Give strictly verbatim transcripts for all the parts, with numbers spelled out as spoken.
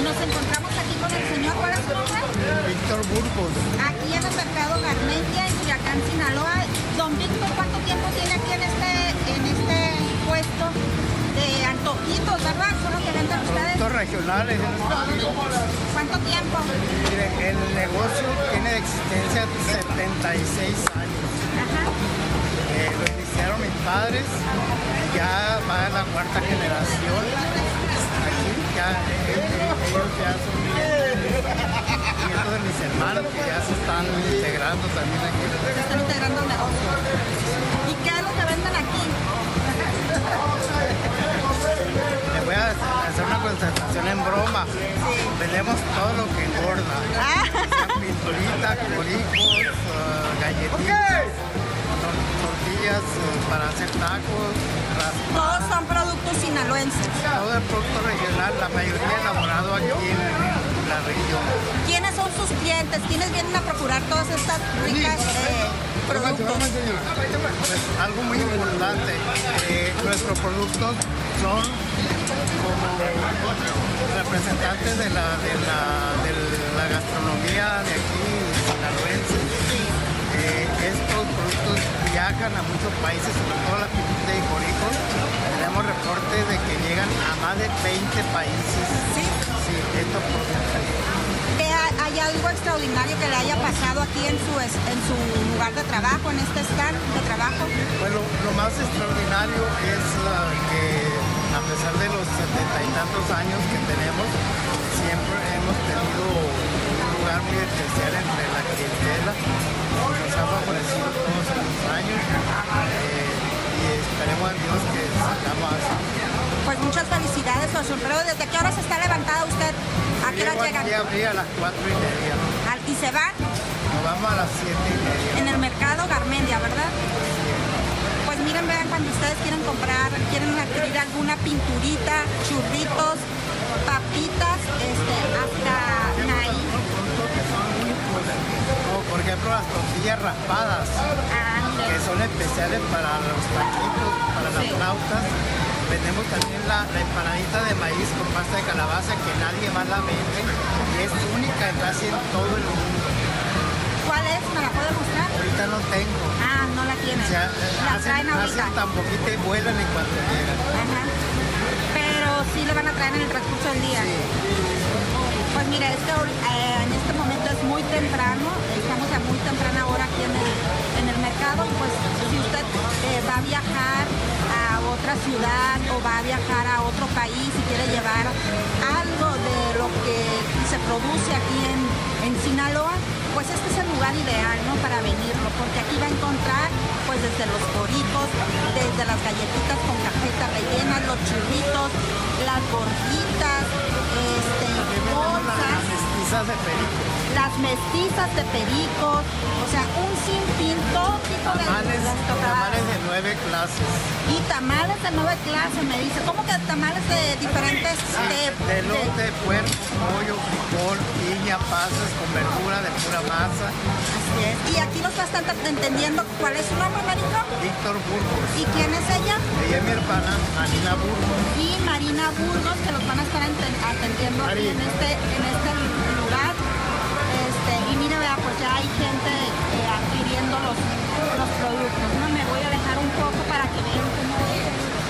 Nos encontramos aquí con el señor, ¿cuál es su nombre? Víctor Burgos. Aquí en el mercado Garmendia, en Culiacán, Sinaloa. Don Víctor, ¿cuánto tiempo tiene aquí en este, en este puesto de antojitos, verdad? ¿Son los que venden ustedes? Productos regionales. ¿Cuánto tiempo? Mire, el negocio tiene de existencia setenta y seis años. Ajá. Eh, lo iniciaron mis padres, ya va en la cuarta generación. Aquí ya, ellos, ellos ya son nietos de mis hermanos que ya se están integrando también aquí. Se están integrando al negocio. ¿Y qué es lo que venden aquí? Les voy a hacer una concentración en broma. Sí. Vendemos todo lo que engorda. Ah. Pinturitas, corijos, uh, galletitas, tor- tortillas uh, para hacer tacos, raspadas. Todos son productos sinaloenses. Todo el producto regional, la mayoría elaborado aquí en, en la región. ¿Quiénes son sus clientes? ¿Quiénes vienen a procurar todas estas ricas eh, productos? Pues algo muy importante, eh, nuestros productos son como representantes de la, de la, de la gastronomía de aquí, sinaloense. Eh, estos productos viajan a muchos países, sobre todo las pinturitas y corijos. Tenemos reportes de que llegan a más de veinte países. Sí. Sí, estos productos. ¿Que ha- ¿Hay algo extraordinario que le haya pasado aquí en su, es- en su lugar de trabajo, en este stand de trabajo? Bueno, lo más extraordinario es la que a pesar de los setenta y tantos años que tenemos, siempre hemos tenido un lugar muy especial entre la clientela. Nos ha favorecido todos estos años eh, y esperemos a Dios que sigamos así. Pues muchas felicidades, su sombrero. ¿Desde qué hora se está levantada usted? ¿A qué hora Llego llegan? aquí a abrir a las cuatro y media. Al- ¿Y se van? Nos vamos a las siete y media. En el mercado Garmendia, ¿verdad? Pues miren, vean, cuando ustedes quieren comprar, quieren adquirir alguna pinturita, churritos, papitas, este, hasta maíz. Como por ejemplo las tortillas raspadas, Ah, que mire. son especiales para los taquitos, para las Sí. flautas. Vendemos también la, la empanadita de maíz con pasta de calabaza que nadie más la vende y es única en casi en todo el mundo. ¿Cuál es? ¿Me la puede mostrar? Ahorita no tengo. Ah, no la tienen. O sea, La traen hacen, ahorita. hacen tan poquito y vuelan en cuanto llegan. Ajá. Pero sí le van a traer en el transcurso del día. Sí. Pues mire, este, eh, en este momento es muy temprano, estamos a muy temprana hora aquí en el, en el mercado. Pues si usted eh, va a viajar a otra ciudad o va a viajar a otro país y quiere llevar algo de lo que se produce aquí en, en Sinaloa, pues este es el lugar ideal, ¿no?, para venirlo, porque aquí va a encontrar pues desde los corijos, desde las galletitas con cajeta rellenas, los churritos, las gorditas, este, bolsas, Las mestizas de perico. las mestizas de pericos, o sea, un sinfín, todo tipo de Tamales, las tocadas. tamales de nueve clases. Y tamales de nueve clases, me dice. ¿Cómo que tamales de diferentes de, De lote, puerco, pollo, frijol, piña, pasas con verdura de pura masa. Así es. Y aquí los va a estar entendiendo cuál es su nombre, Marito. Víctor Burgos. ¿Y quién es ella? Ella es mi hermana, Marina Burgos. Y Marina Burgos, que los van a estar enten- atendiendo aquí en este, en este lugar. Este, y mire, vea, pues ya hay gente eh, adquiriendo los, los productos, ¿no? Me voy a dejar un poco para que vean cómo es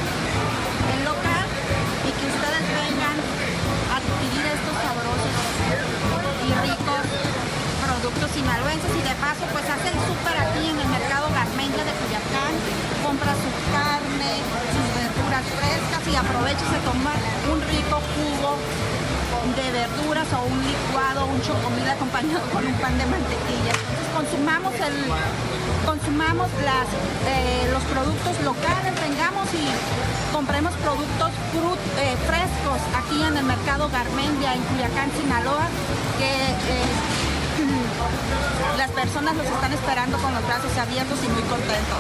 el local y que ustedes vengan a adquirir estos sabrosos y ricos productos sinaloenses, y de paso pues hace el súper aquí en el mercado Garmendia de Culiacán, compra su carne, sus verduras frescas y aprovecha y se toma un rico jugo de verduras o un licuado, un chocomil acompañado con un pan de mantequilla. Entonces consumamos el consumamos las eh, los productos locales, vengamos y compremos productos frut, eh, frescos aquí en el mercado Garmendia en Culiacán, Sinaloa, que eh, las personas los están esperando con los brazos abiertos y muy contentos.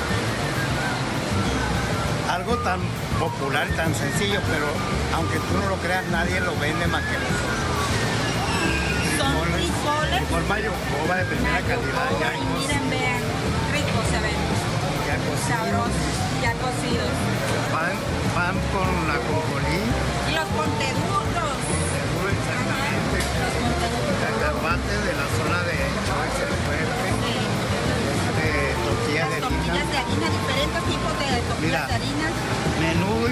Algo tan popular, tan sencillo, pero aunque tú no lo creas, nadie lo vende más que nosotros. Son frijoles. Frijol mayocoba de primera calidad, ya Y hemos- miren, vean, ricos se ven, ya cocidos. sabrosos, ya cocidos. Pan, pan con ajonjolí, Y los ponteburros. seguro,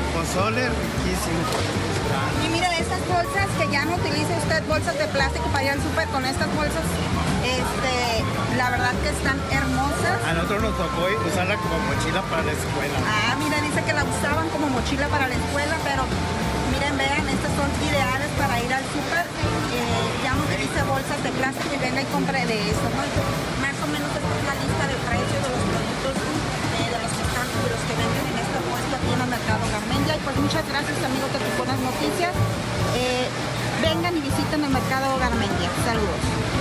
pozole riquísimo. Y mire, estas bolsas que ya no utiliza usted, bolsas de plástico para ir al súper, con estas bolsas, este, la verdad que están hermosas. A nosotros nos tocó usarla como mochila para la escuela. Ah, mira, dice que la usaban como mochila para la escuela, pero miren, vean, estas son ideales para ir al súper. Eh, ya no utilice bolsas de plástico y venga y compre de eso, ¿no? Más o menos esta es la lista de precios de los productos, eh, de los que están, de los que venden en este puesto aquí en el Mercado Garmendia. Y pues muchas gracias, amigos de Tus Buenas Noticias. Eh, vengan y visiten el Mercado Garmendia. Saludos.